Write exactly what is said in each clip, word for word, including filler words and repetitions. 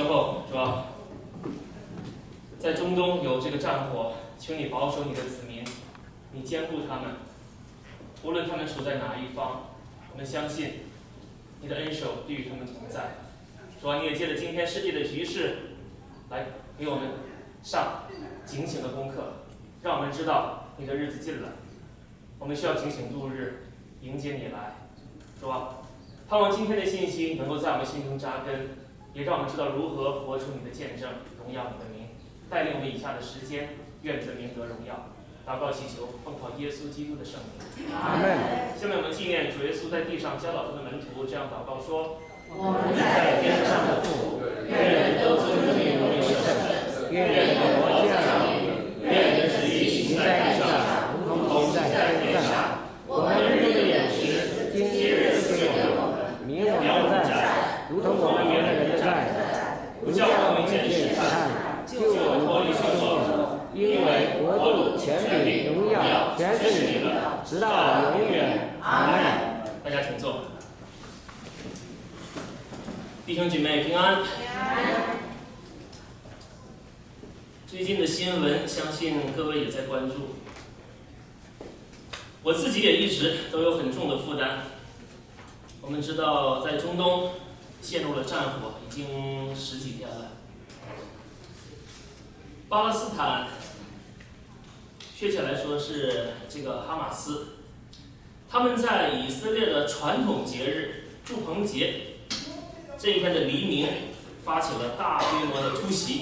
候，主啊，在中东有这个战火，求你保守你的子民，你坚固他们，无论他们处在哪一方，我们相信你的恩手必与他们同在。主啊，你也借着今天世界的局势，来给我们上警醒的功课，让我们知道你的日子近了，我们需要警醒度日，迎接你来。主啊，盼望今天的信息能够在我们心中扎根，也让我们知道如何活出你的见证，荣耀你的名，带领我们以下的时间，愿你的名得荣耀。祷告祈求，奉靠耶稣基督的圣名。 阿门。 下面我们纪念主耶稣在地上教导他的门徒，这样祷告说： 我们在天上的父，愿人都尊你为圣，愿你的国降临，愿你的旨意行在地上，如同行在天上。我们日用的饮食，今日赐给我们，免我们的债，如同我们免了人的债，不叫我们见试探，救我们脱离凶恶。因为国度、权柄、荣耀，全是你的，直到永远。阿门。 大家请坐。弟兄姐妹平安。最近的新闻，相信各位也在关注。我自己也一直都有很重的负担。我们知道，在中东陷入了战火，已经十几天了。巴勒斯坦，确切来说是这个哈马斯，他们在以色列的传统节日祝棚节这一天的黎明，发起了大规模的突袭。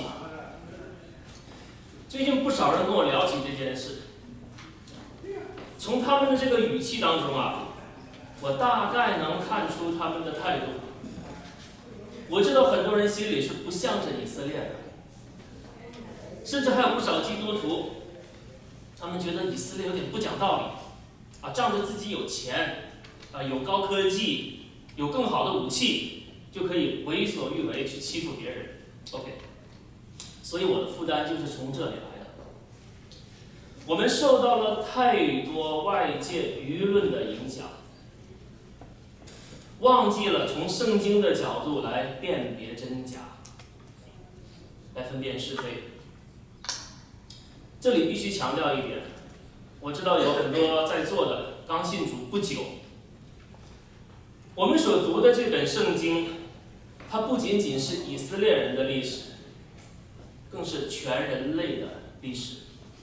最近不少人跟我聊起这件事，从他们的这个语气当中啊，我大概能看出他们的态度。我知道很多人心里是不向着以色列的，甚至还有不少基督徒，他们觉得以色列有点不讲道理，啊，仗着自己有钱，啊，有高科技，有更好的武器，就可以为所欲为去欺负别人。OK， 所以我的负担就是从这里来的。我们受到了太多外界舆论的影响，忘记了从圣经的角度来辨别真假，来分辨是非。这里必须强调一点，我知道有很多在座的刚信主不久，我们所读的这本圣经，它不仅仅是以色列人的历史，更是全人类的历史。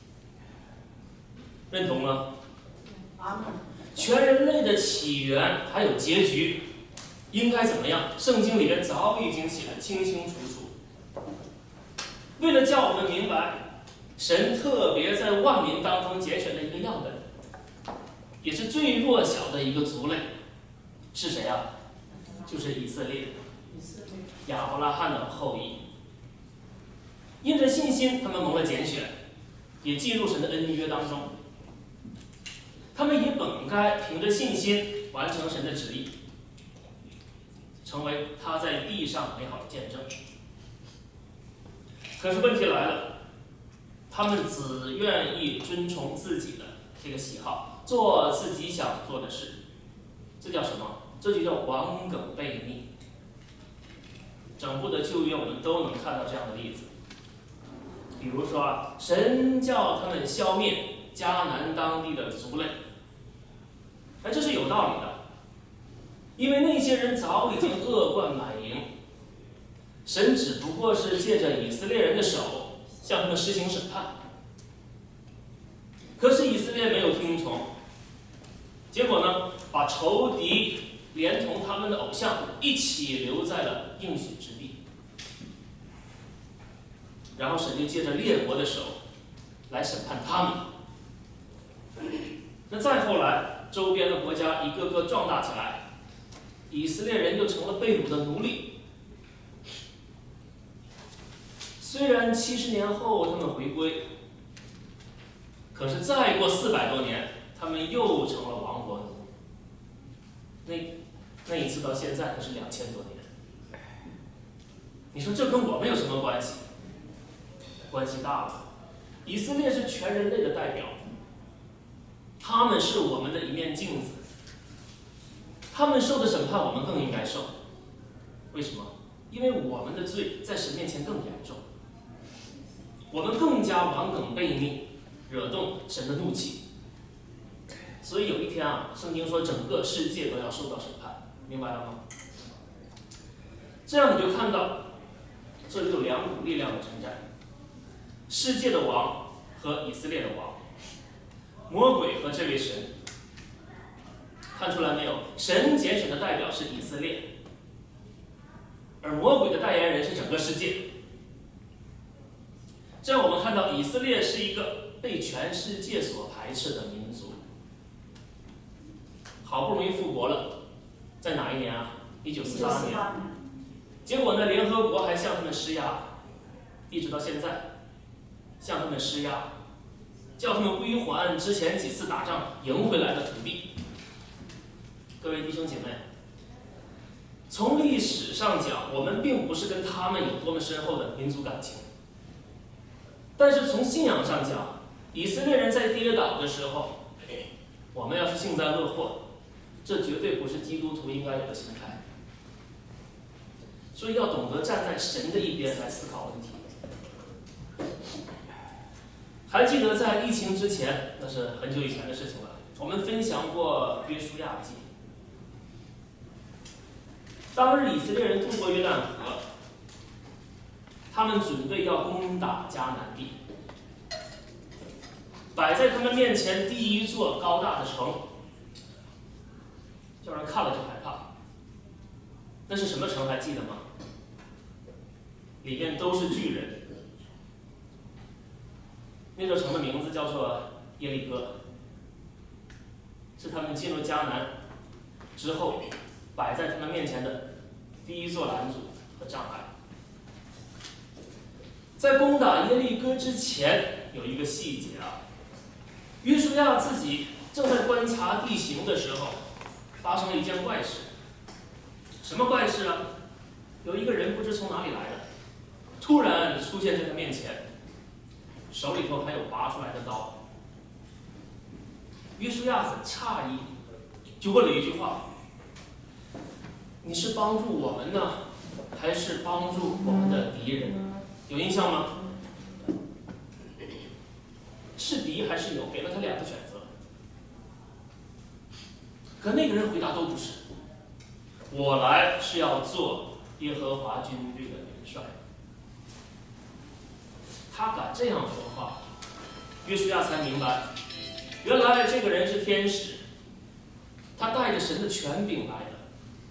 认同吗？全人类的起源还有结局应该怎么样，圣经里面早已经写得清清楚楚。为了叫我们明白，神特别在万民当中拣选了一个样本，也是最弱小的一个族类，是谁啊？就是以色列，亚伯拉罕的后裔。因着信心，他们蒙了拣选，也进入神的恩约当中。他们也本该凭着信心完成神的旨意，成为他在地上美好的见证。可是问题来了，他们只愿意遵从自己的这个喜好，做自己想做的事，这叫什么？这就叫顽梗悖逆。整部的旧约我们都能看到这样的例子，比如说啊，神叫他们消灭迦南当地的族类，哎，这是有道理的，因为那些人早已经恶贯满盈，神只不过是借着以色列人的手向他们施行审判。可是以色列没有听从，结果呢，把仇敌连同他们的偶像一起留在了应许之地。然后神就借着列国的手来审判他们。那再后来，周边的国家一个个壮大起来，以色列人就成了被掳的奴隶。虽然七十年后他们回归，可是再过四百多年，他们又成了亡国奴。那那一次到现在可是两千多年。你说这跟我们有什么关系？关系大了。以色列是全人类的代表，他们是我们的一面镜子，他们受的审判我们更应该受。为什么？ 因为我们的罪在神面前更严重，我们更加顽梗悖逆，惹动神的怒气。所以有一天啊，圣经说整个世界都要受到审判，明白了吗？这样你就看到，这里有两股力量的征战：世界的王和以色列的王，魔鬼和这位神。看出来没有？神拣选的代表是以色列，而魔鬼的代言人是整个世界。这样我们看到以色列是一个被全世界所排斥的民族。好不容易复国了，在哪一年啊？一九四八年。结果呢，联合国还向他们施压，一直到现在，向他们施压，叫他们归还之前几次打仗赢回来的土地。各位弟兄姐妹，从历史上讲，我们并不是跟他们有多么深厚的民族感情，但是从信仰上讲，以色列人在跌倒的时候，我们要是幸灾乐祸，这绝对不是基督徒应该有的心态。所以要懂得站在神的一边来思考问题。还记得在疫情之前，那是很久以前的事情了，我们分享过约书亚记。当日以色列人渡过约旦河，他们准备要攻打迦南地，摆在他们面前第一座高大的城，叫人看了就害怕。那是什么城还记得吗？里面都是巨人。那座城的名字叫做耶利哥，是他们进入迦南之后摆在他们面前的第一座拦阻和障碍。在攻打耶利哥之前，有一个细节啊，约书亚自己正在观察地形的时候，发生了一件怪事。什么怪事啊？有一个人不知从哪里来的，突然出现在他面前，手里头还有拔出来的刀。约书亚很诧异，就问了一句话：你是帮助我们呢，还是帮助我们的敌人？有印象吗？是敌还是友？给了他两个选择。可那个人回答都不是。我来是要做耶和华军队的元帅。他敢这样说话，约书亚才明白，原来这个人是天使，他带着神的权柄来的。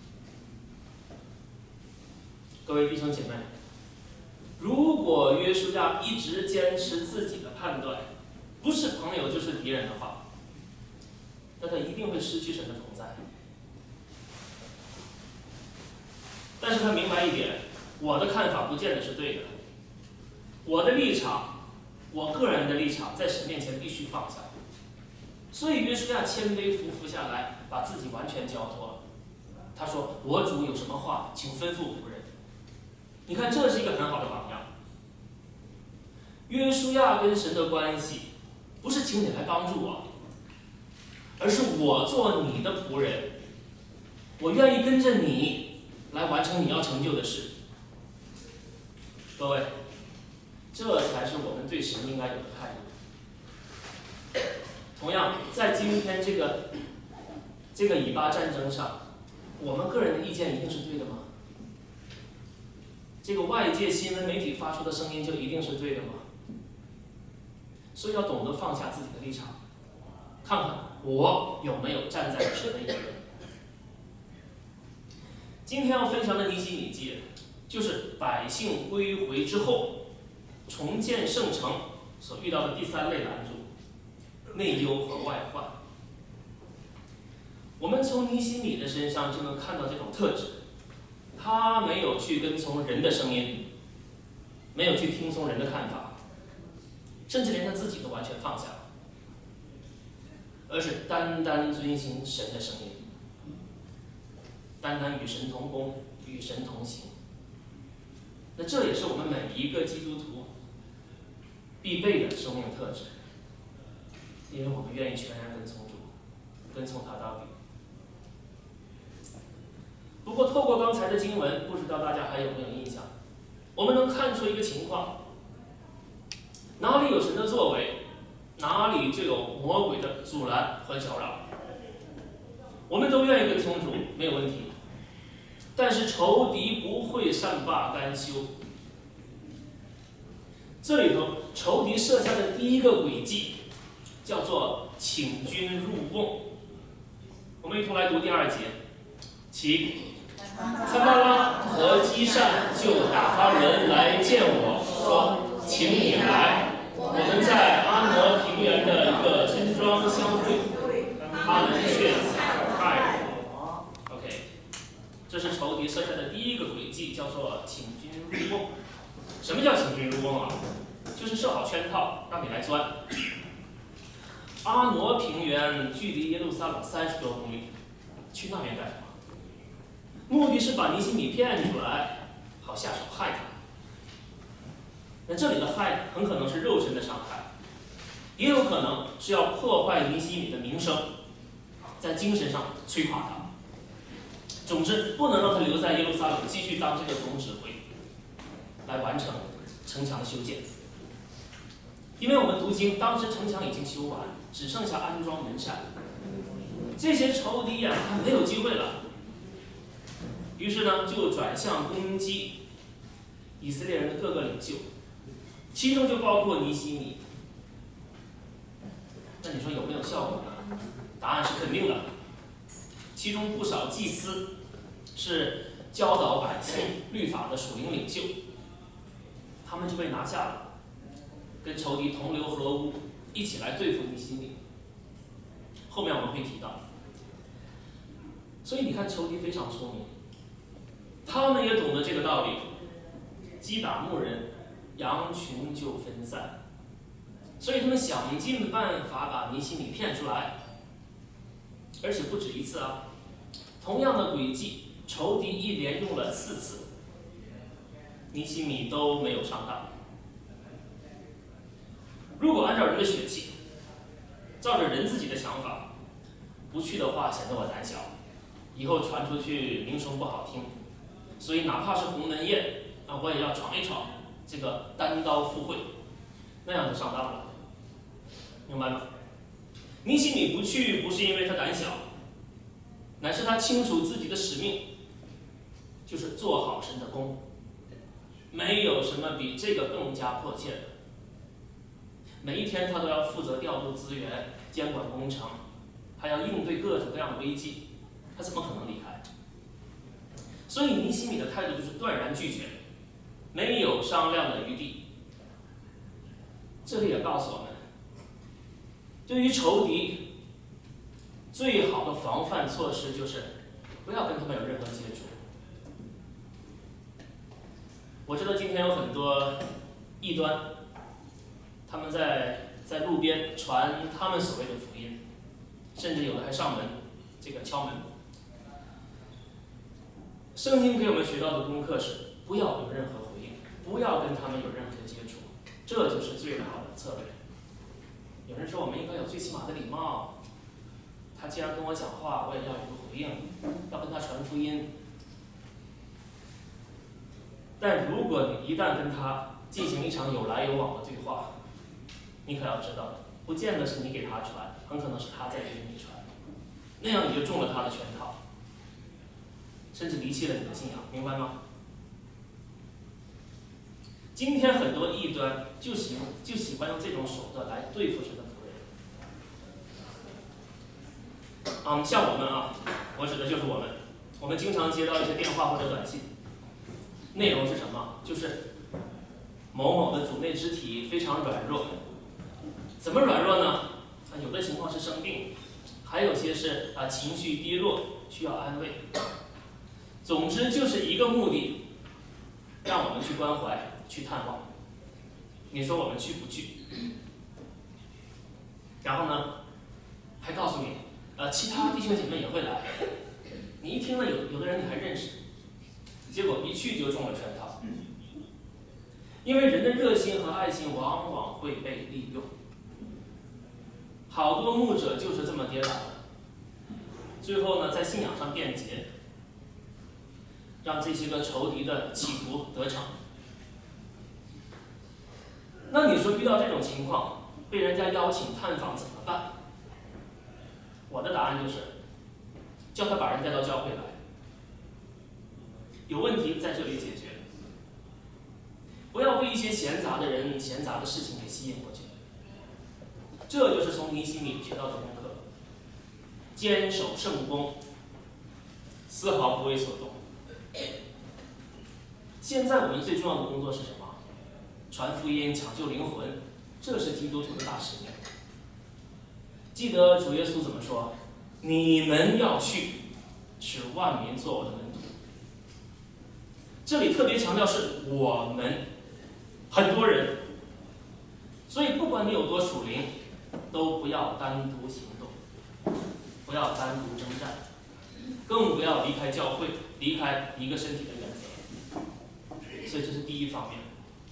各位弟兄姐妹，如果约书亚一直坚持自己的判断，不是朋友就是敌人的话，那他一定会失去神的同在。但是他明白一点，我的看法不见得是对的，我的立场，我个人的立场，在神面前必须放下。所以约书亚谦卑俯伏下来，把自己完全交托。他说：“我主有什么话，请吩咐仆人。”你看，这是一个很好的榜样。约书亚跟神的关系，不是请你来帮助我，而是我做你的仆人，我愿意跟着你来完成你要成就的事。各位，这才是我们对神应该有的态度。同样，在今天这个这个以巴战争上，我们个人的意见一定是对的吗？这个外界新闻媒体发出的声音就一定是对的吗？所以要懂得放下自己的立场，看看我有没有站在神的一边。今天要分享的尼希米记，就是百姓归回之后，重建圣城所遇到的第三类拦阻：内忧和外患。我们从尼希米的身上就能看到这种特质。他没有去跟从人的声音，没有去听从人的看法，甚至连他自己都完全放下了，而是单单遵行神的声音，单单与神同工，与神同行。那这也是我们每一个基督徒必备的生命特质，因为我们愿意全然跟从主，跟从他到底。不过过透过刚才的经文，不知道大家还有没有印象？我们能看出一个情况：哪里有神的作为，哪里就有魔鬼的阻拦和搅扰。我们都愿意跟从主，没有问题。但是仇敌不会善罢甘休。这里头，仇敌设下的第一个诡计，叫做请君入瓮。我们一同来读第二节，起。参巴拉和基善就打发人来见我说，请你来，我们在阿挪平原的一个村庄相会。他们却惨害我。OK， 这是仇敌设下的第一个诡计，叫做请君入瓮。什么叫请君入瓮啊？就是设好圈套，让你来钻。阿挪平原距离耶路撒冷三十多公里，去那边干什么？目的是把尼希米骗出来，好下手害他。那这里的害很可能是肉身的伤害，也有可能是要破坏尼希米的名声，在精神上摧垮他。总之，不能让他留在耶路撒冷继续当这个总指挥，来完成城墙的修建。因为我们读经，当时城墙已经修完，只剩下安装门扇，这些仇敌呀、啊，没有机会了。于是呢，就转向攻击以色列人的各个领袖，其中就包括尼希米。那你说有没有效果呢？答案是肯定的。其中不少祭司是教导百姓律法的属灵领袖，他们就被拿下了，跟仇敌同流合污，一起来对付尼希米。后面我们会提到。所以你看，仇敌非常聪明。他们也懂得这个道理，击打牧人，羊群就分散，所以他们想尽办法把尼希米骗出来，而且不止一次啊。同样的诡计，仇敌一连用了四次，尼希米都没有上当。如果按照人的血气，照着人自己的想法，不去的话显得我胆小，以后传出去名声不好听。所以哪怕是鸿门宴啊，我也要闯一闯，这个单刀赴会，那样就上当了，明白吗？尼希米不去，不是因为他胆小，乃是他清楚自己的使命，就是做好神的工。没有什么比这个更加迫切的。每一天他都要负责调度资源、监管工程，还要应对各种各样的危机，他怎么可能离开？所以尼希米的态度就是断然拒绝，没有商量的余地。这里也告诉我们，对于仇敌，最好的防范措施就是不要跟他们有任何接触。我知道今天有很多异端，他们在在路边传他们所谓的福音，甚至有的还上门这个敲门。圣经给我们学到的功课是不要有任何回应，不要跟他们有任何的接触，这就是最好的策略。有人说我们应该有最起码的礼貌，他既然跟我讲话，我也要有个回应，要跟他传福音。但如果你一旦跟他进行一场有来有往的对话，你可要知道，不见得是你给他传，很可能是他在给你传，那样你就中了他的圈套，甚至离弃了你的信仰，明白吗？今天很多异端就喜就喜欢用这种手段来对付神的仆人。嗯，像我们啊，我指的就是我们，我们经常接到一些电话或者短信，内容是什么？就是某某的主内肢体非常软弱，怎么软弱呢？啊，有的情况是生病，还有些是啊情绪低落，需要安慰。总之就是一个目的，让我们去关怀、去探望。你说我们去不去？然后呢，还告诉你，呃，其他弟兄姐妹也会来。你一听呢，有有的人你还认识，结果一去就中了圈套。因为人的热心和爱心往往会被利用，好多牧者就是这么跌倒的。最后呢，在信仰上辩解， 让这些个仇敌的企图得逞。那你说遇到这种情况，被人家邀请探访怎么办？我的答案就是，叫他把人带到教会来，有问题在这里解决，不要被一些闲杂的人、闲杂的事情给吸引过去。这就是从尼希米学到的功课，坚守圣功，丝毫不为所动。现在我们最重要的工作是什么？传福音，抢救灵魂，这是基督徒的大使命。记得主耶稣怎么说？你们要去，使万民做我的门徒。这里特别强调是我们，很多人。所以不管你有多属灵，都不要单独行动，不要单独征战，更不要离开教会，离开一个身体的原则。所以这是第一方面。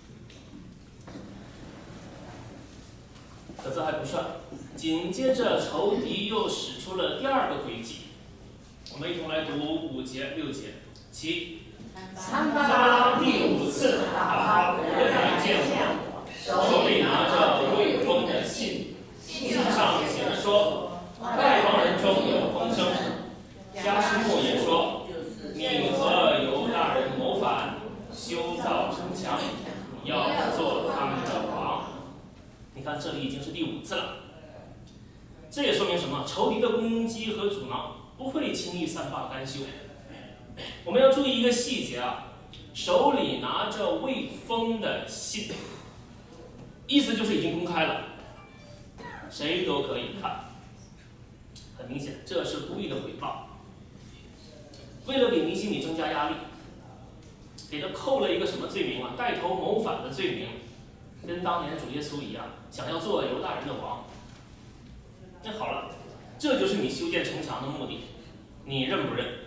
可这还不算，紧接着仇敌又使出了第二个诡计。我们一同来读五节六节。其参巴第五次打发仆人来见我，手里拿着未封的信，信上写着说，外邦人中有风声。加士木也说，你和犹大人谋反，修造城墙，你要做他们的王。你看，这里已经是第五次了。这也说明什么？仇敌的攻击和阻挠不会轻易善罢甘休。我们要注意一个细节啊，手里拿着未封的信，意思就是已经公开了，谁都可以看。很明显，这是故意的诽谤。为了给尼希米增加压力，给他扣了一个什么罪名啊？带头谋反的罪名，跟当年主耶稣一样，想要做犹大人的王。那好了，这就是你修建城墙的目的，你认不认？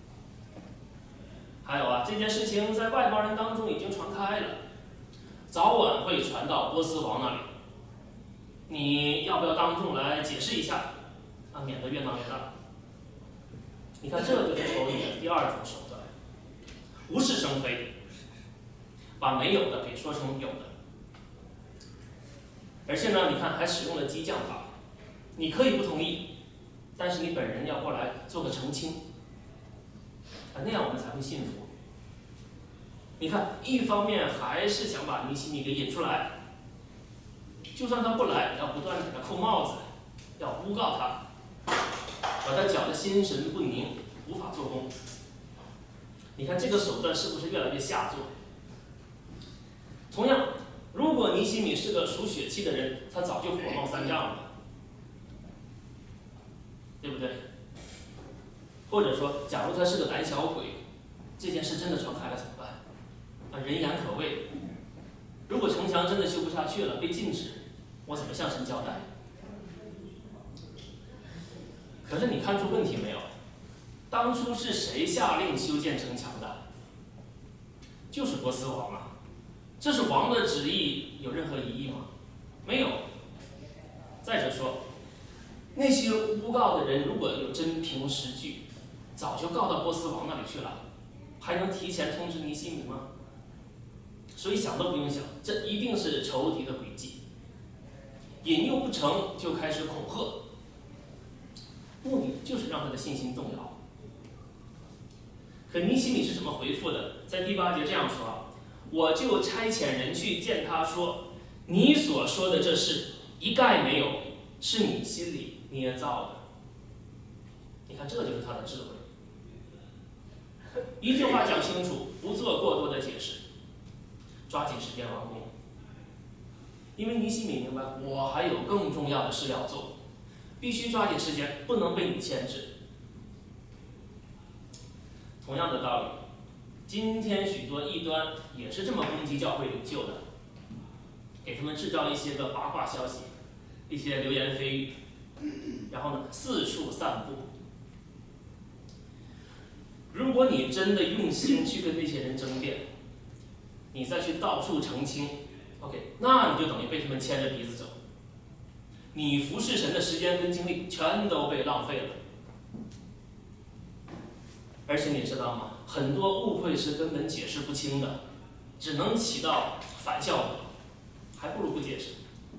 还有啊，这件事情在外邦人当中已经传开了，早晚会传到波斯王那里。你要不要当众来解释一下？啊，免得越闹越大。你看，这就是仇敌的第二种手段，无事生非，把没有的给说成有的。而且呢，你看还使用了激将法，你可以不同意，但是你本人要过来做个澄清，啊，那样我们才会信服。你看，一方面还是想把尼希米给引出来，就算他不来，也要不断的给他扣帽子，要诬告他，把他搅得心神不宁，无法做工。你看这个手段是不是越来越下作？同样，如果尼希米是个属血气的人，他早就火冒三丈了，对不对？或者说，假如他是个胆小鬼，这件事真的传开了怎么办？啊，人言可畏。如果城墙真的修不下去了，被禁止，我怎么向神交代？可是你看出问题没有？当初是谁下令修建城墙的？就是波斯王啊！这是王的旨意，有任何疑义吗？没有。再者说，那些诬告的人如果有真凭实据，早就告到波斯王那里去了，还能提前通知尼希米吗？所以想都不用想，这一定是仇敌的诡计。引诱不成就开始恐吓，目的就是让他的信心动摇。可尼希米是怎么回复的？在第八节这样说：“我就差遣人去见他说，你所说的这事一概没有，是你心里捏造的。”你看，这就是他的智慧。一句话讲清楚，不做过多的解释，抓紧时间完工。因为尼希米明白，我还有更重要的事要做，必须抓紧时间，不能被你牵制。同样的道理，今天许多异端也是这么攻击教会领袖的，给他们制造一些个八卦消息，一些流言蜚语，然后呢四处散布。如果你真的用心去跟那些人争辩，你再去到处澄清 ，OK， 那你就等于被他们牵着鼻子走，你服侍神的时间跟精力全都被浪费了。而且你知道吗？ 很多误会是根本解释不清的，只能起到反效果，还不如不解释。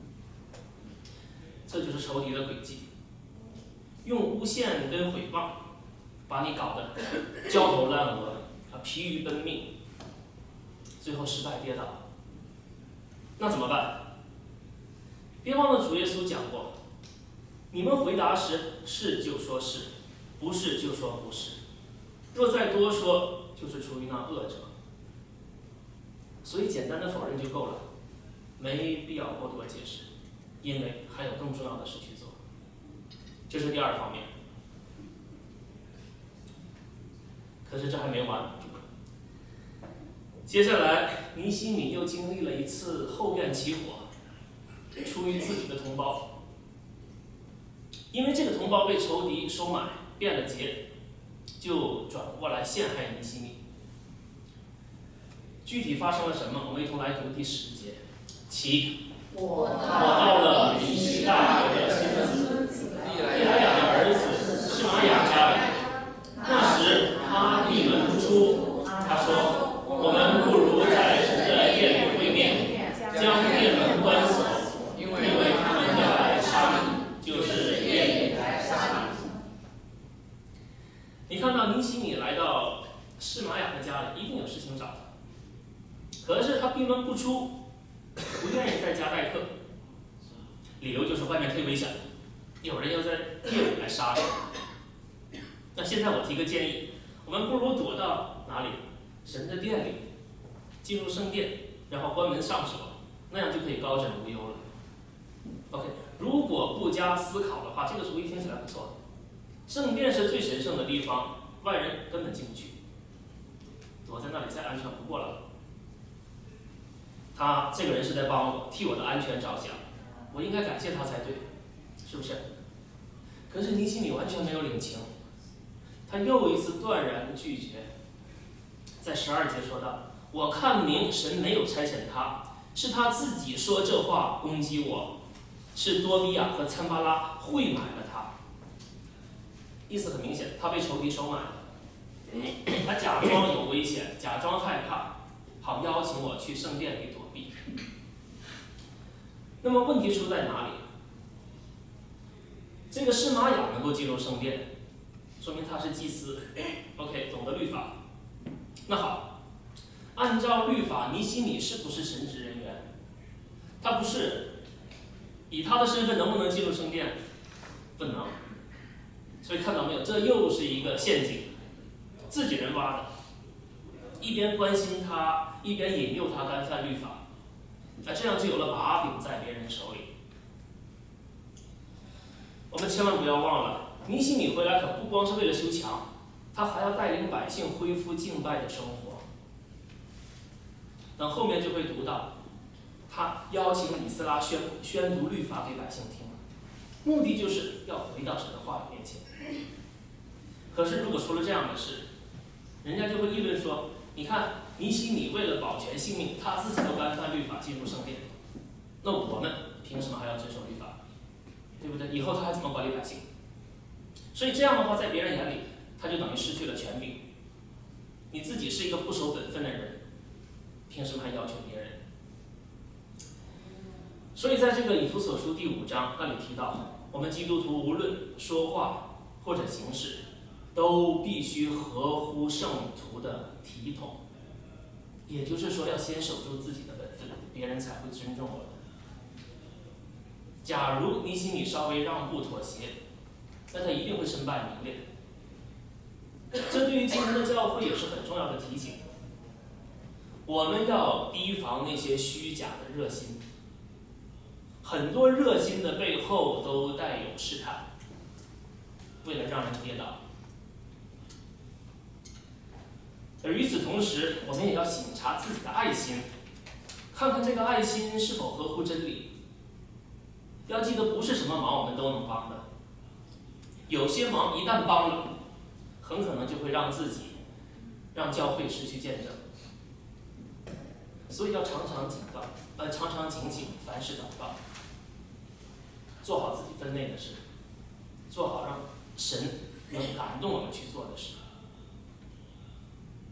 这就是仇敌的诡计，用诬陷跟诽谤，把你搞得焦头烂额啊，疲于奔命，最后失败跌倒。那怎么办？别忘了主耶稣讲过，你们回答时是就说是，不是就说不是，若再多说，就是出于那恶者。所以简单的否认就够了，没必要过多解释，因为还有更重要的事去做。这是第二方面。可是这还没完，接下来尼希米又经历了一次后院起火，出于自己的同胞，因为这个同胞被仇敌收买变了节，就转过来陷害尼希米。具体发生了什么？我们一同来读第十节。其我我到了尼希大国的孙子利莱雅的儿子示玛雅家里，那时他闭门不出，他说：“我们不如在神的殿里会面，将殿门关锁，因为他们要来杀你，就是愿意来杀你。”你看到尼希米来到示玛雅的家里，一定有事情找他。可是他闭门不出，不愿意在家待客，理由就是外面忒危险了，有人要在夜里来杀你。那现在我提个建议，我们不如躲到哪里？神的殿里，进入圣殿，然后关门上锁，那样就可以高枕无忧了。OK， 如果不加思考的话，这个主意听起来不错。圣殿是最神圣的地方，外人根本进不去，躲在那里再安全不过了。他这个人是在帮我，替我的安全着想，我应该感谢他才对，是不是？可是尼希米完全没有领情，他又一次断然拒绝。在十二节说到：“我看明神没有差遣他，是他自己说这话攻击我，是多比亚和参巴拉会买了他。”意思很明显，他被仇敌收买了，他假装有危险，假装害怕，好邀请我去圣殿里躲避。那么问题出在哪里？这个示玛雅能够进入圣殿，说明他是祭司 ，OK， 懂得律法。那好，按照律法，尼希米是不是神职人员？他不是，以他的身份能不能进入圣殿？不能。所以看到没有，这又是一个陷阱，自己人挖的。一边关心他，一边引诱他干犯律法，那这样就有了把柄在别人手里。我们千万不要忘了，尼希米回来可不光是为了修墙，他还要带领百姓恢复敬拜的生活。等后面就会读到，他邀请以斯拉宣宣读律法给百姓听，目的就是要回到神的话语面前。可是如果出了这样的事，人家就会议论说，你看尼希米为了保全性命，他自己都干犯律法进入圣殿，那我们凭什么还要遵守律法？对不对？以后他还怎么管理百姓？所以这样的话，在别人眼里，他就等于失去了权柄。你自己是一个不守本分的人，凭什么还要求别人？所以在这个以弗所书第五章那里提到，我们基督徒无论说话或者行事，都必须合乎圣徒的体统。也就是说，要先守住自己的本分，别人才会尊重我们。假如尼希米稍微让步妥协，那他一定会身败名裂。这对于今天的教会也是很重要的提醒。我们要提防那些虚假的热心，很多热心的背后都带有试探，为了让人跌倒。而与此同时，我们也要省察自己的爱心，看看这个爱心是否合乎真理。要记得，不是什么忙我们都能帮的，有些忙一旦帮了，很可能就会让自己、让教会失去见证。所以要常常警告，呃，常常警醒，凡事祷告，做好自己分内的事，做好让神能感动我们去做的事。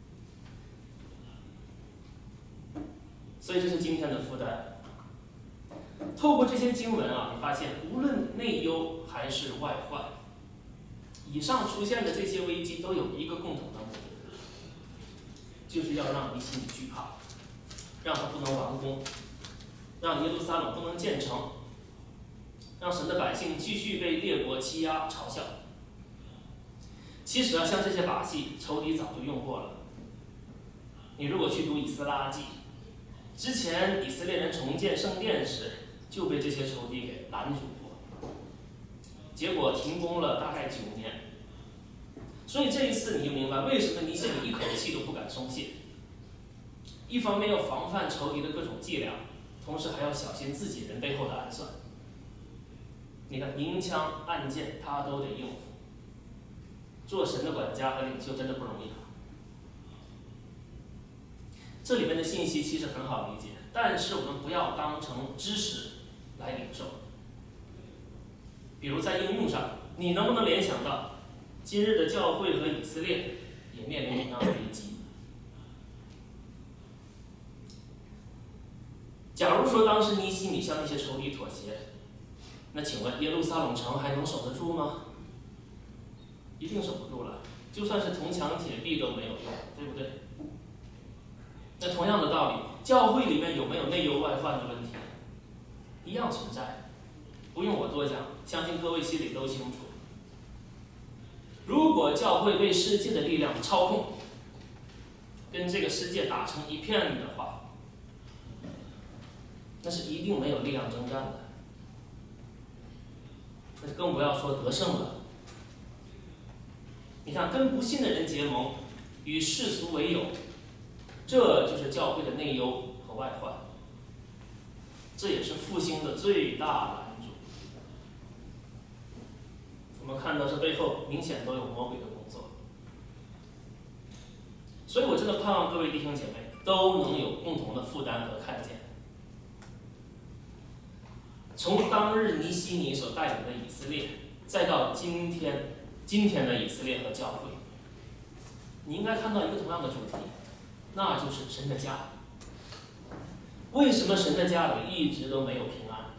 所以这是今天的负担。透过这些经文啊，你发现无论内忧还是外患，以上出现的这些危机都有一个共同的目的，就是要让尼希米惧怕，让他不能完工，让耶路撒冷不能建成，让神的百姓继续被列国欺压嘲笑。其实啊，像这些把戏，仇敌早就用过了。你如果去读以斯拉记，之前以色列人重建圣殿时，就被这些仇敌给拦阻过，结果停工了大概九年。所以这一次你就明白为什么尼希米一口气都不敢松懈。一方面要防范仇敌的各种伎俩，同时还要小心自己人背后的暗算。你看明枪暗箭他都得应付，做神的管家和领袖真的不容易。这里面的信息其实很好理解，但是我们不要当成知识来领受。比如在应用上，你能不能联想到今日的教会和以色列也面临同样的危机？假如说当时尼希米向那些仇敌妥协，那请问耶路撒冷城还能守得住吗？一定守不住了，就算是铜墙铁壁都没有用，对不对？那同样的道理，教会里面有没有内忧外患的问题，一样存在，不用我多讲，相信各位心里都清楚。如果教会被世界的力量操控，跟这个世界打成一片的话，那是一定没有力量征战的，那更不要说得胜了。你看，跟不信的人结盟，与世俗为友，这就是教会的内忧和外患，这也是复兴的最大拦阻。我们看到这背后明显都有魔鬼的工作，所以我真的盼望各位弟兄姐妹都能有共同的负担和看见。从当日尼希米所带领的以色列，再到今天今天的以色列和教会，你应该看到一个同样的主题，那就是神的家。为什么神的家里一直都没有平安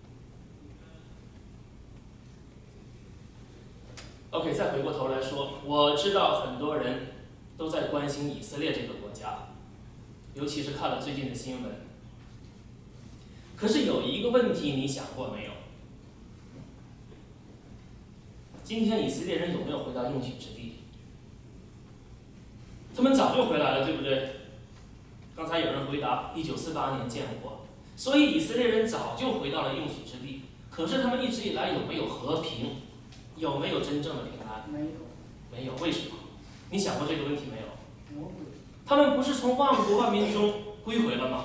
？OK， 再回过头来说，我知道很多人都在关心以色列这个国家，尤其是看了最近的新闻。可是有一个问题，你想过没有？今天以色列人有没有回到应许之地？他们早就回来了，对不对？刚才有人回答，一九四八年建国，所以以色列人早就回到了应许之地。可是他们一直以来有没有和平？有没有真正的平安？ 没有。 没有，为什么？你想过这个问题没有？他们不是从万国万民中归回了吗？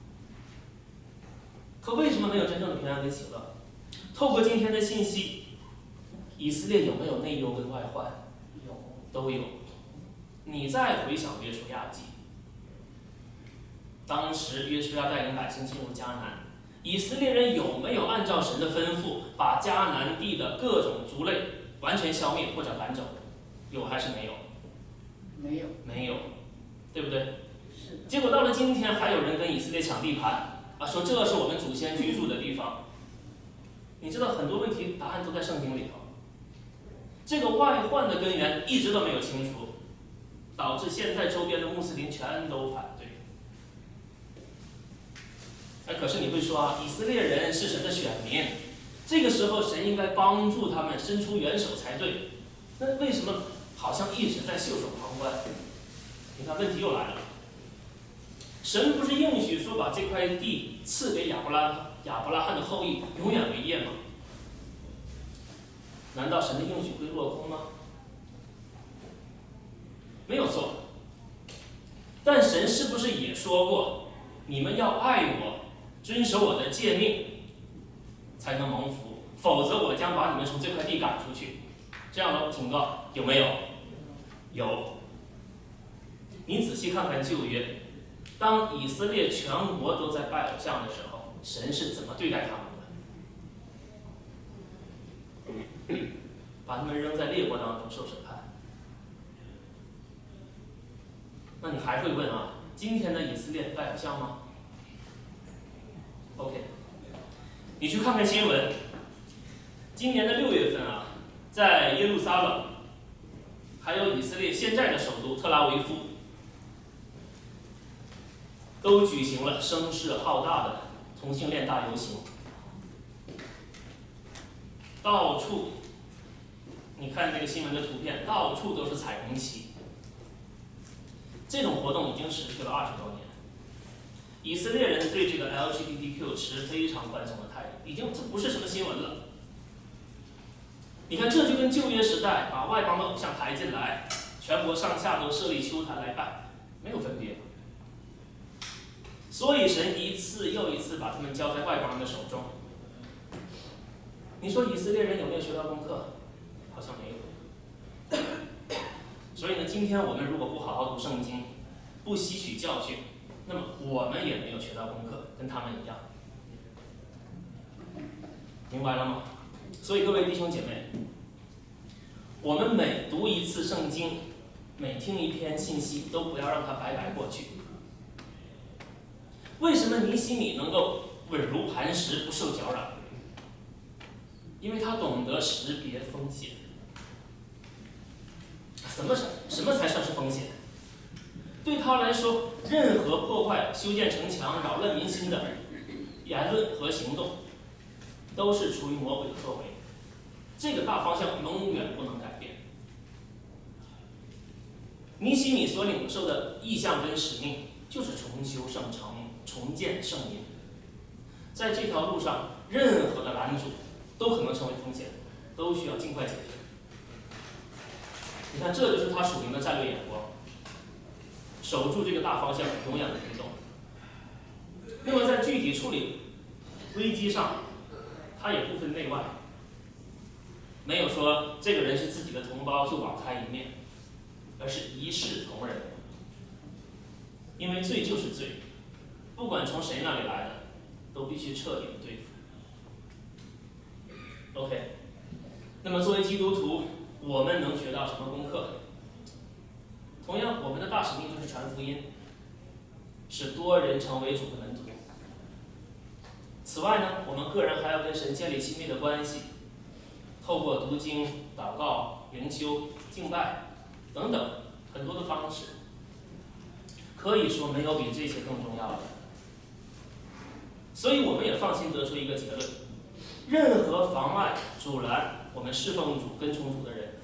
可为什么没有真正的平安跟喜乐？透过今天的信息，以色列有没有内忧跟外患？有，都有。你再回想约书亚记，当时约书亚带领百姓进入迦南，以色列人有没有按照神的吩咐，把迦南地的各种族类完全消灭或者赶走？有还是没有？ 没有。 没有，对不对？ 是。 结果到了今天，还有人跟以色列抢地盘。啊，说这是我们祖先居住的地方。你知道很多问题答案都在圣经里头。这个外患的根源一直都没有清除，导致现在周边的穆斯林全都反对。哎，可是你会说啊，以色列人是神的选民，这个时候神应该帮助他们伸出援手才对。那为什么好像一直在袖手旁观？你看问题又来了。神不是应许说把这块地赐给亚伯拉亚伯拉罕的后裔永远为业吗？难道神的应许会落空吗？没有错。但神是不是也说过，你们要爱我，遵守我的诫命，才能蒙福，否则我将把你们从这块地赶出去。这样的警告有没有？有。你仔细看看旧约。当以色列全国都在拜偶像的时候，神是怎么对待他们的？把他们扔在列国当中受审判。那你还会问啊，今天的以色列拜偶像吗？ 你去看看新闻，今年的六月份啊，在耶路撒冷，还有以色列现在的首都特拉维夫，都举行了声势浩大的同性恋大游行，到处，你看这个新闻的图片，到处都是彩虹旗。这种活动已经持续了二十多年。以色列人对这个 L G B T Q 持非常宽松的态度，已经这不是什么新闻了。你看，这就跟旧约时代把外邦的偶像抬进来，全国上下都设立丘坛来拜，没有分别。所以神一次又一次把他们交在外邦人的手中。你说以色列人有没有学到功课？好像没有。所以呢，今天我们如果不好好读圣经，不吸取教训，那么我们也没有学到功课，跟他们一样。明白了吗？所以各位弟兄姐妹，我们每读一次圣经，每听一篇信息，都不要让它白白过去。为什么尼希米能够稳如磐石，不受搅扰？因为他懂得识别风险。什么什么才算是风险？对他来说，任何破坏、修建城墙、扰乱民心的言论和行动，都是出于魔鬼的作为。这个大方向永远不能改变。尼希米所领受的意向跟使命，就是重修圣城、重建圣民。在这条路上，任何的拦阻都可能成为风险，都需要尽快解决。你看，这就是他属灵的战略眼光，守住这个大方向，永远不动。那么在具体处理危机上，他也不分内外，没有说这个人是自己的同胞就网开一面，而是一视同仁。因为罪就是罪，不管从谁那里来的，都必须彻底的对付。OK， 那么作为基督徒，我们能学到什么功课？同样，我们的大使命就是传福音，使多人成为主的门徒。此外呢，我们个人还要跟神建立亲密的关系，透过读经、祷告、灵修、敬拜等等很多的方式，可以说没有比这些更重要的。所以我们也放心得出一个结论：任何妨碍、阻拦我们侍奉主、跟从主的人，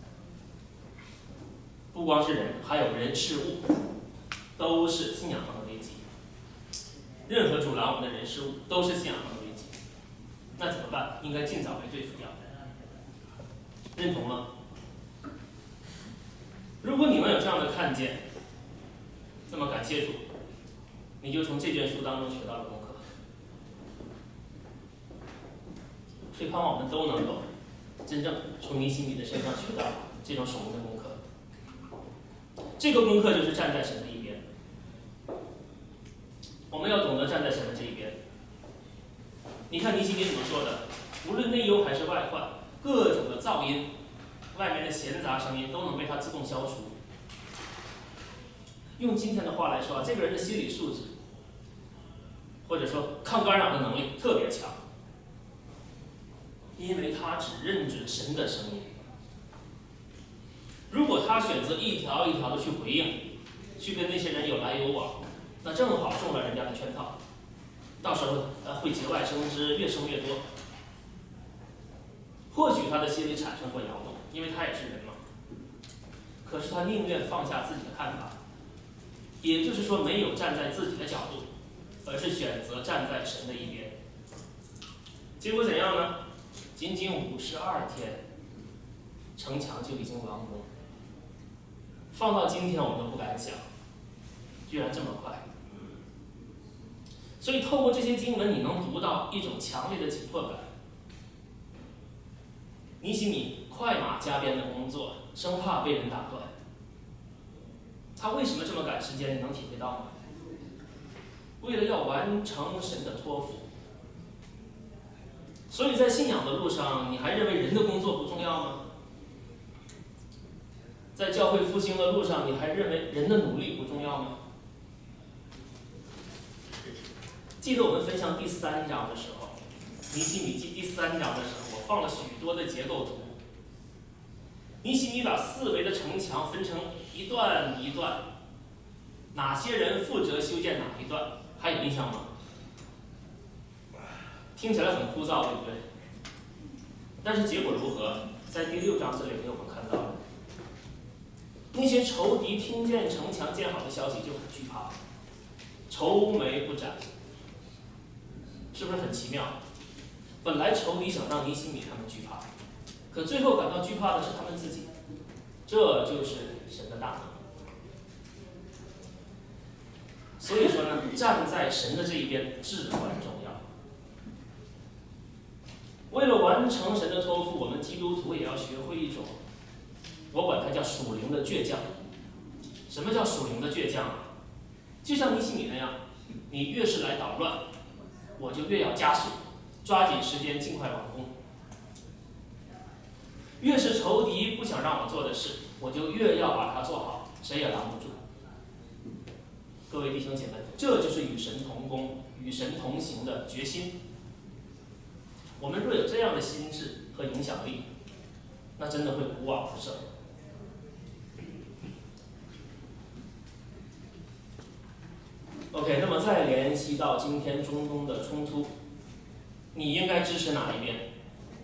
不光是人，还有人事物，都是信仰上的危机。任何阻拦我们的人事物，都是信仰上的危机。那怎么办？应该尽早被对付掉。认同吗？如果你们有这样的看见，那么感谢主，你就从这卷书当中学到了功课。所以盼望我们都能够真正从尼希米的身上学到这种属灵的功课。这个功课就是站在神的一边，我们要懂得站在神的这一边。你看尼希米怎么说的？无论内忧还是外患，各种的噪音、外面的闲杂声音都能被他自动消除。用今天的话来说啊，这个人的心理素质，或者说抗干扰的能力特别强，因为他只认准神的声音。如果他选择一条一条的去回应，去跟那些人有来有往，那正好中了人家的圈套，到时候呃会节外生枝，越生越多。或许他的心里产生过摇动，因为他也是人嘛。可是他宁愿放下自己的看法，也就是说没有站在自己的角度，而是选择站在神的一边。结果怎样呢？仅仅五十二天，城墙就已经完工。放到今天我们都不敢想，居然这么快。所以透过这些经文，你能读到一种强烈的紧迫感。尼希米快马加鞭的工作，生怕被人打断。他为什么这么赶时间？你能体会到吗？为了要完成神的托付。所以在信仰的路上，你还认为人的工作不重要吗？在教会复兴的路上，你还认为人的努力不重要吗？记得我们分享第三章的时候， 尼希米记第三章的时候，我放了许多的结构图。尼希米把四围的城墙分成一段一段，哪些人负责修建哪一段，还有印象吗？听起来很枯燥，对不对？但是结果如何？在第六章这里给我们看到了，那些仇敌听见城墙建好的消息就很惧怕，愁眉不展，是不是很奇妙？本来仇敌想让尼希米他们惧怕，可最后感到惧怕的是他们自己，这就是神的大能。所以说呢，站在神的这一边至关重要。为了完成神的托付，我们基督徒也要学会一种，我管它叫属灵的倔强。什么叫属灵的倔强啊？就像尼希米那样，你越是来捣乱，我就越要加速，抓紧时间尽快完工。越是仇敌不想让我做的事，我就越要把它做好，谁也拦不住。各位弟兄姐妹，这就是与神同工、与神同行的决心。我们若有这样的心智和影响力，那真的会无往不胜。OK， 那么再联系到今天中东的冲突，你应该支持哪一边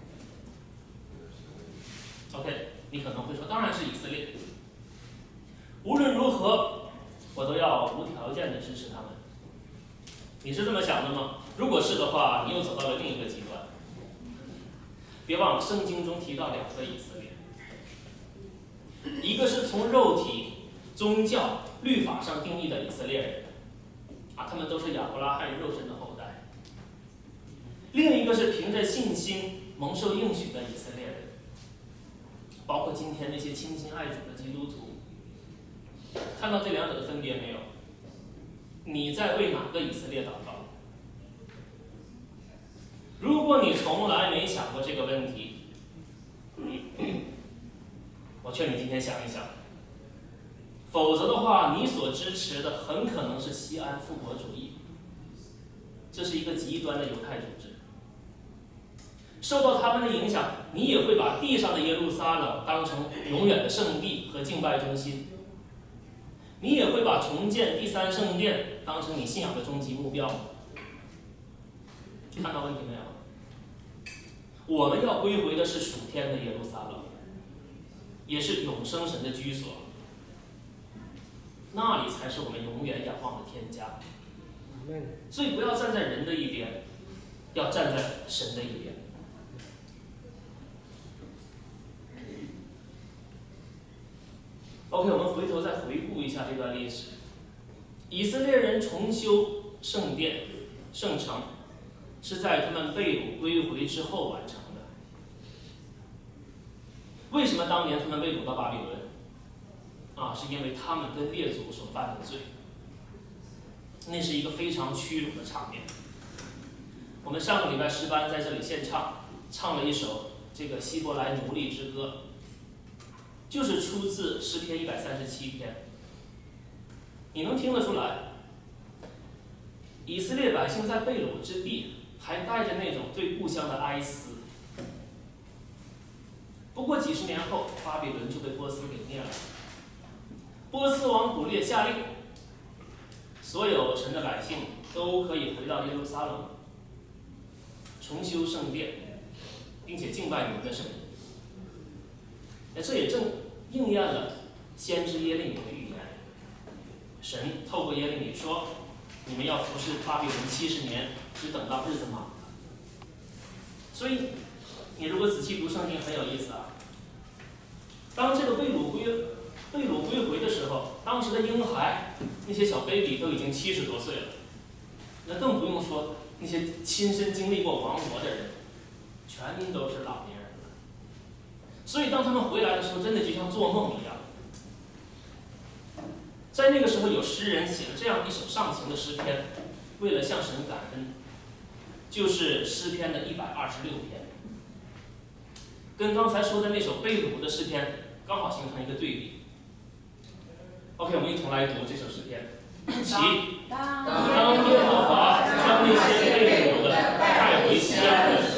？OK， 你可能会说，当然是以色列。无论如何，我都要无条件的支持他们。你是这么想的吗？如果是的话，你又走到了另一个极端。别忘了，圣经中提到两个以色列，一个是从肉体、宗教、律法上定义的以色列人，啊，他们都是亚伯拉罕肉身的后代；另一个是凭着信心蒙受应许的以色列人，包括今天那些亲近爱主的基督徒。看到这两者的分别没有？你在为哪个以色列祷告？如果你从来没想过这个问题，我劝你今天想一想，否则的话，你所支持的很可能是西安复国主义，这是一个极端的犹太组织。受到他们的影响，你也会把地上的耶路撒冷当成永远的圣地和敬拜中心，你也会把重建第三圣殿当成你信仰的终极目标。看到问题没有？我们要归回的是属天的耶路撒冷，也是永生神的居所，那里才是我们永远仰望的天家。所以不要站在人的一边，要站在神的一边。OK， 我们回头再回顾一下这段历史。以色列人重修圣殿、圣城，是在他们被掳归回之后完成的。为什么当年他们被掳到巴比伦？啊，是因为他们跟列祖所犯的罪。那是一个非常屈辱的场面。我们上个礼拜诗班在这里献唱，唱了一首这个希伯来奴隶之歌，就是出自诗篇一百三十七篇。你能听得出来，以色列百姓在被掳之地，还带着那种对故乡的哀思。不过几十年后，巴比伦就被波斯给灭了。波斯王古列下令，所有神的百姓都可以回到耶路撒冷，重修圣殿，并且敬拜你们的神。那这也正应验了先知耶利米的预言。神透过耶利米说：“你们要服侍巴比伦七十年，只等到日子满了。”所以，你如果仔细读圣经，很有意思啊。当这个被掳归被掳归回的时候，当时的婴孩，那些小 baby 都已经七十多岁了，那更不用说那些亲身经历过亡国的人，全都是老年人了。所以当他们回来的时候，真的就像做梦一样。在那个时候，有诗人写了这样一首上行的诗篇，为了向神感恩，就是诗篇的一百二十六篇，跟刚才说的那首被掳的诗篇刚好形成一个对比。OK， 我们一同来读这首诗篇。起，当耶和华将那些被掳的带回西安的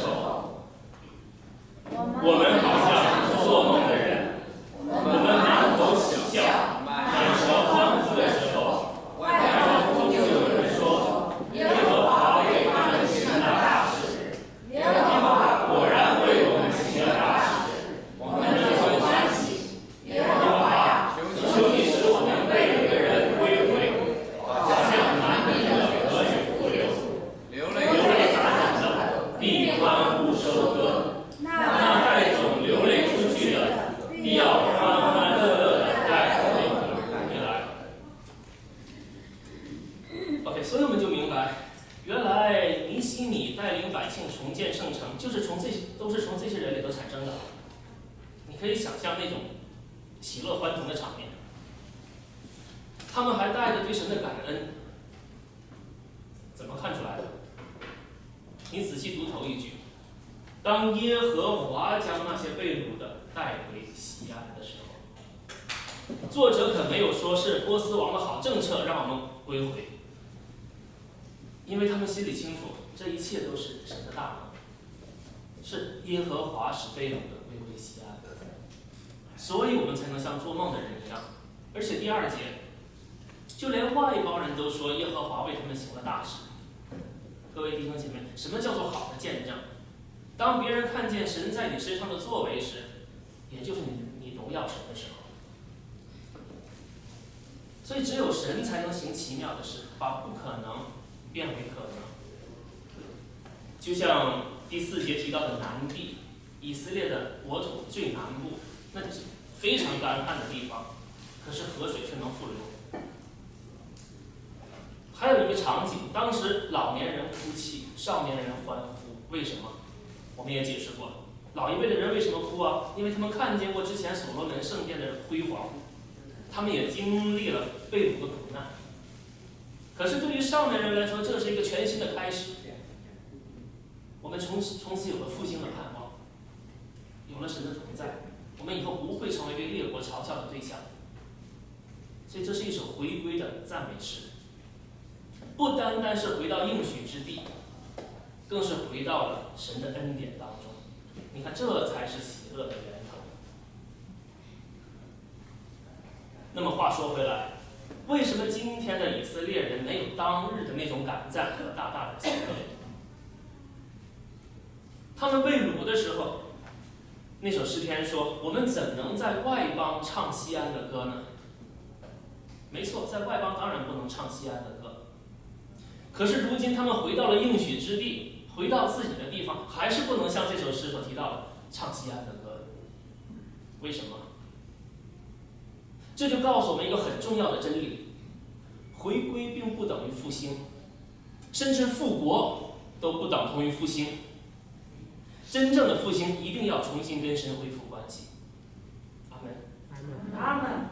西米带领百姓重建圣城，就是从这都是从这些人里头产生的。你可以想象那种喜乐欢腾的场面。他们还带着对神的感恩，怎么看出来的？你仔细读头一句：当耶和华将那些被掳的带回西安的时候，作者可没有说是波斯王的好政策让我们归回，因为他们心里清楚，这一切都是神的大能，是耶和华使被掳的归回西安，所以我们才能像做梦的人一样。而且第二节，就连外邦人都说耶和华为他们行了大事。各位弟兄姐妹，什么叫做好的见证？当别人看见神在你身上的作为时，也就是你你荣耀神的时候。所以只有神才能行奇妙的事，把不可能变为可能。就像第四节提到的南地，以色列的国土最南部，那是非常干旱的地方，可是河水却能复流。还有一个场景，当时老年人哭泣，少年人欢呼，为什么？我们也解释过，老一辈的人为什么哭啊？因为他们看见过之前所罗门圣殿的辉煌，他们也经历了被掳的苦难。可是对于少年人来说，这是一个全新的开始。我们从从此有了复兴的盼望，有了神的同在，我们以后不会成为被列国嘲笑的对象。所以这是一首回归的赞美诗，不单单是回到应许之地，更是回到了神的恩典当中。你看，这才是喜乐的源头。那么话说回来，为什么今天的以色列人没有当日的那种感赞和大大的喜乐？他们被掳的时候，那首诗篇说：“我们怎能在外邦唱西安的歌呢？”没错，在外邦当然不能唱西安的歌。可是如今他们回到了应许之地，回到自己的地方，还是不能像这首诗所提到的唱西安的歌。为什么？这就告诉我们一个很重要的真理：回归并不等于复兴，甚至复国都不等同于复兴。真正的复兴一定要重新跟神恢复关系。阿门。 阿门。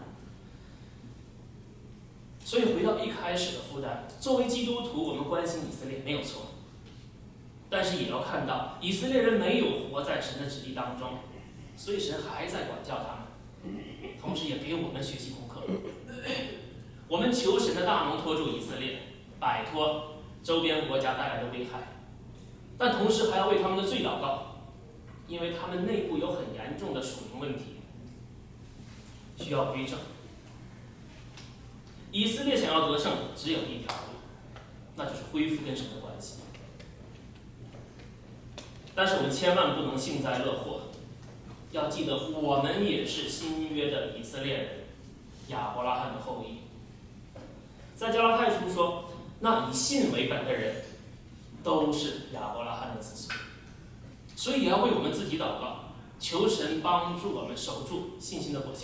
所以回到一开始的负担，作为基督徒，我们关心以色列没有错，但是也要看到以色列人没有活在神的旨意当中，所以神还在管教他们，同时也给我们学习功课。我们求神的大能拖住以色列，摆脱周边国家带来的危害，但同时还要为他们的罪祷告，因为他们内部有很严重的属灵问题，需要归正。以色列想要得胜，只有一条路，那就是恢复跟神的关系。但是我们千万不能幸灾乐祸，要记得我们也是新约的以色列人，亚伯拉罕的后裔。在加拉太书说，那以信为本的人，都是亚伯拉罕的子孙。所以也要为我们自己祷告，求神帮助我们守住信心的果效。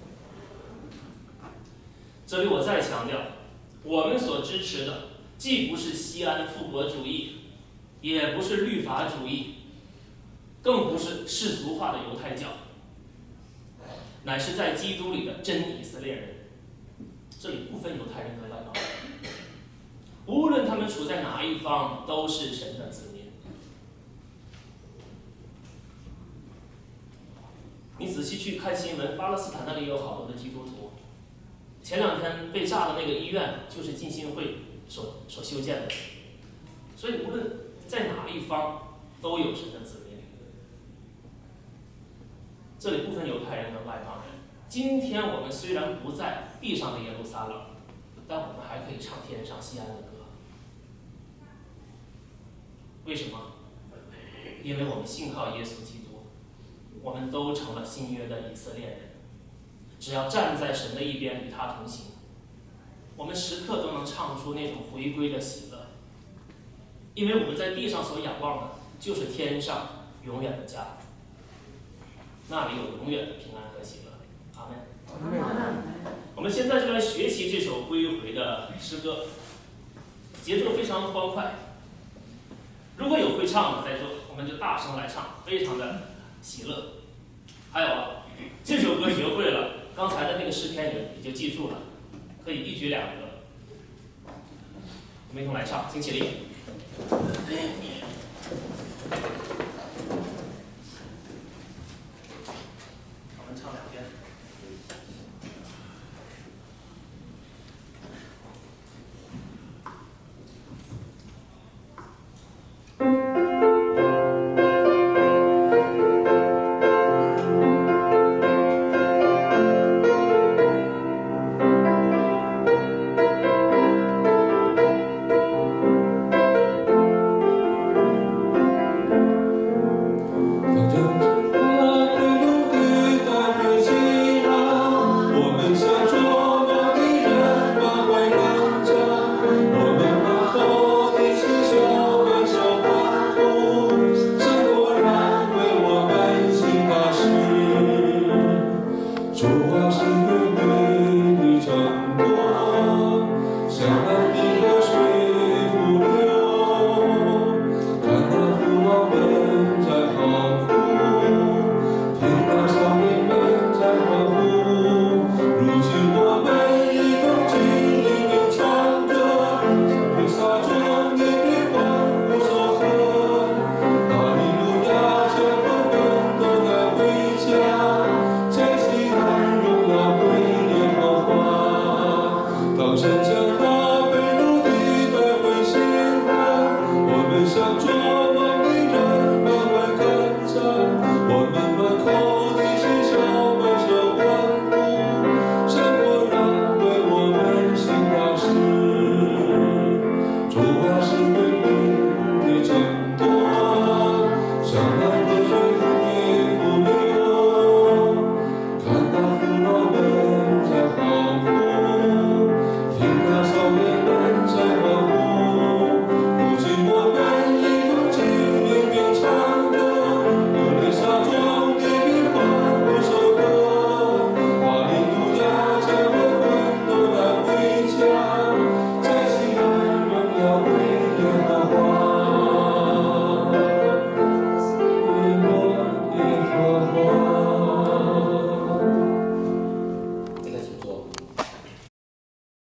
这里我再强调，我们所支持的既不是西安复国主义，也不是律法主义，更不是世俗化的犹太教，乃是在基督里的真以色列人。这里不分犹太人和外邦人，无论他们处在哪一方，都是神的子民。你仔细去看新闻，巴勒斯坦那里有好多的基督徒。前两天被炸的那个医院就是浸信会所所修建的，所以无论在哪一方都有神的子民。这里不分犹太人和外邦人。今天我们虽然不在地上的耶路撒冷，但我们还可以唱天上西安的歌。为什么？因为我们信靠耶稣基督，我们都成了新约的以色列人。只要站在神的一边，与他同行，我们时刻都能唱出那种回归的喜乐，因为我们在地上所仰望的就是天上永远的家，那里有永远的平安和喜乐。阿门。 阿门。 我们现在就来学习这首归回的诗歌，节奏非常欢快。 如果有会唱的在座，我们就大声来唱，非常的喜乐。还有啊，这首歌学会了，刚才的那个诗篇也也就记住了，可以一举两得。我们一同来唱，请起立。我们唱两遍。 当山将那被掳的带回献还，我们向主。